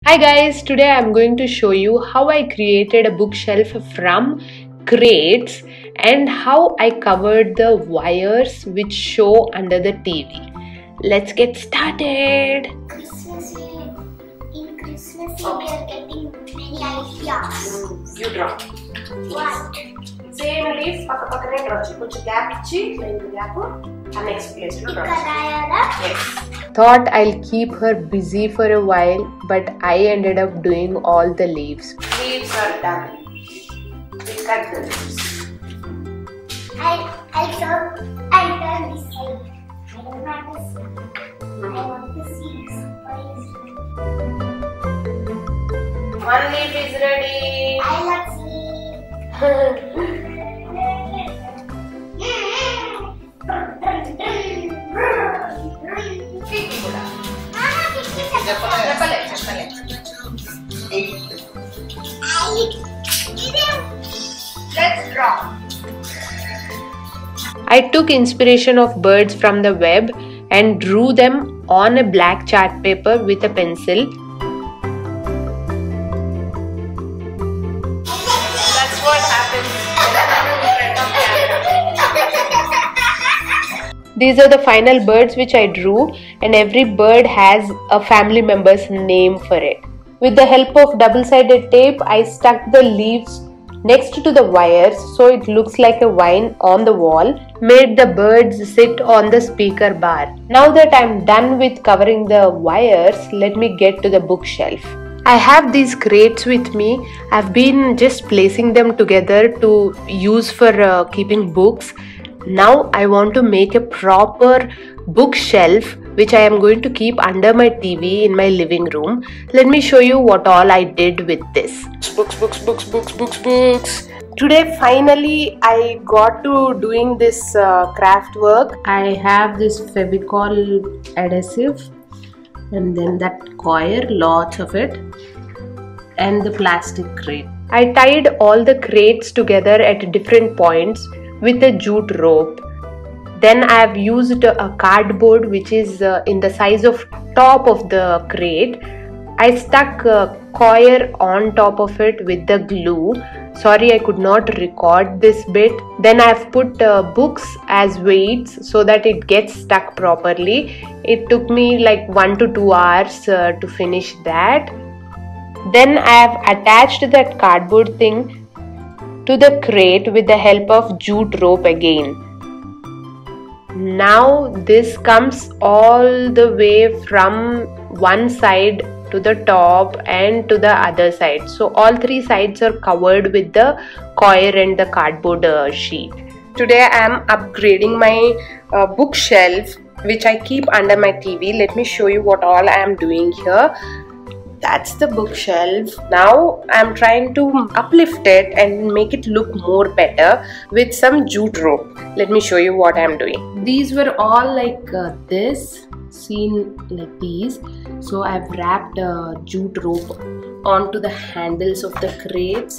Hi guys, today I'm going to show you how I created a bookshelf from crates and how I covered the wires which show under the TV. Let's get started. In Christmas we are getting many ideas. You draw. What? Same leaf, పక్కనే draw చేయి. కొంచెం gap ఇచ్చి line gap and next place to draw. Yes. Thought I'll keep her busy for a while, but I ended up doing all the leaves. Leaves are done. We cut the leaves. I'll turn this side. I don't want to see. I want to see. One leaf is ready. I love see. Let's draw. I took inspiration of birds from the web and drew them on a black chart paper with a pencil. That's what happens in front of camera. These are the final birds which I drew, and every bird has a family member's name for it. With the help of double-sided tape, I stuck the leaves next to the wires so it looks like a vine on the wall, made the birds sit on the speaker bar. Now that I'm done with covering the wires, let me get to the bookshelf. I have these crates with me. I've been just placing them together to use for keeping books. Now I want to make a proper bookshelf which I am going to keep under my TV in my living room. Let me show you what all I did with this. Books. Today finally I got to doing this craft work. I have this Fevicol adhesive and then that coir, lots of it, and the plastic crate. I tied all the crates together at different points with a jute rope. Then I have used a cardboard which is in the size of top of the crate. I stuck coir on top of it with the glue. Sorry, I could not record this bit. Then I have put books as weights so that it gets stuck properly. It took me like 1 to 2 hours to finish that. Then I have attached that cardboard thing to the crate with the help of jute rope again. Now this comes all the way from one side to the top and to the other side. So all three sides are covered with the coir and the cardboard sheet. Today I am upgrading my bookshelf which I keep under my TV. Let me show you what all I am doing here. That's the bookshelf. Now I'm trying to uplift it and make it look more better with some jute rope. Let me show you what I'm doing. These were all like this, seen like these. So I've wrapped jute rope onto the handles of the crates,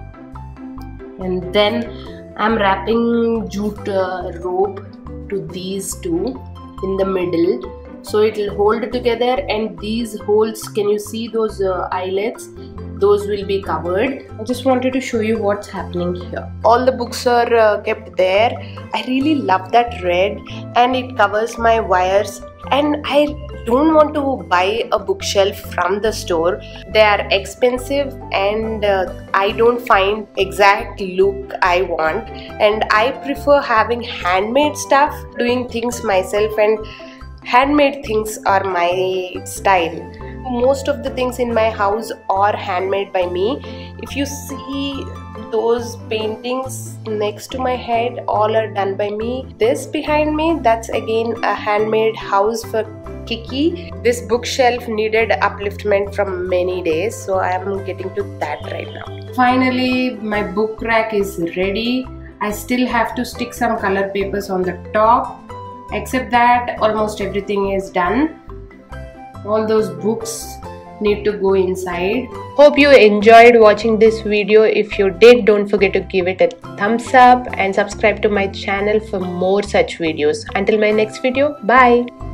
and then I'm wrapping jute rope to these two in the middle. So it will hold together, and these holes, can you see those eyelets? Those will be covered. I just wanted to show you what's happening here. All the books are kept there. I really love that red and it covers my wires, and I don't want to buy a bookshelf from the store. They are expensive and I don't find exact look I want, and I prefer having handmade stuff, doing things myself, and handmade things are my style. Most of the things in my house are handmade by me. If you see those paintings next to my head, all are done by me. This behind me, that's again a handmade house for Kiki. This bookshelf needed upliftment from many days, so I am getting to that right now. Finally, my book rack is ready. I still have to stick some color papers on the top. Except that almost everything is done. All those books need to go inside. Hope you enjoyed watching this video. If you did, don't forget to give it a thumbs up and subscribe to my channel for more such videos. Until my next video, bye.